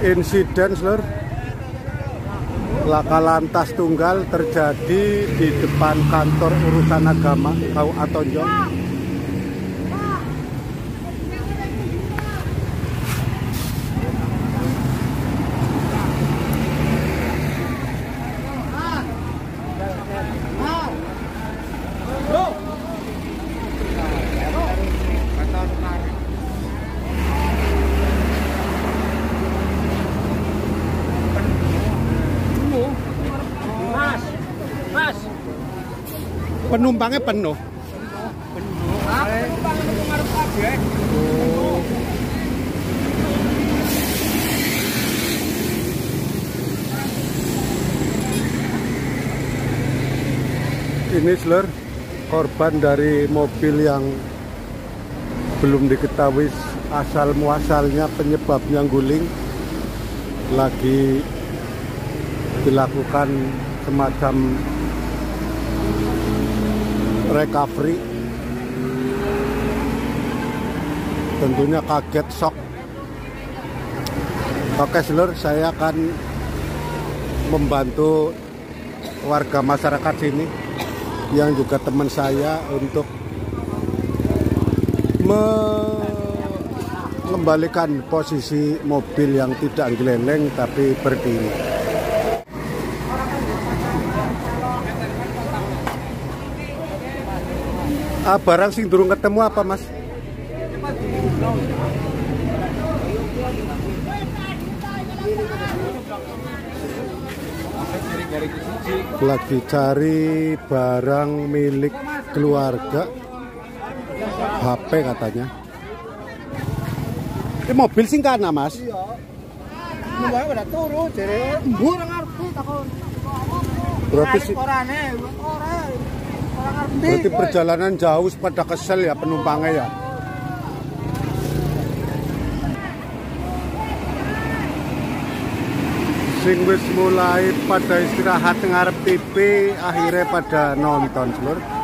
Insiden Lur, laka lantas tunggal terjadi di depan kantor urusan agama KUA Tonjong. Penumpangnya penuh. Ini Lur, korban dari mobil yang belum diketahui asal muasalnya, penyebabnya guling, lagi dilakukan semacam recovery. Tentunya kaget, shock. Oke Lur, saya akan membantu warga masyarakat sini yang juga teman saya untuk mengembalikan posisi mobil yang tidak geleleng tapi berdiri. Barang sing durung ketemu apa Mas? Lagi cari barang milik keluarga, HP katanya. Ini mobil sing kana Mas? Iya. Numpange ora turu jere embur ngarep takon. Berarti perjalanan jauh pada kesel ya penumpangnya ya. Sing wis mulai pada istirahat ngarep TV, akhirnya pada nonton Lur.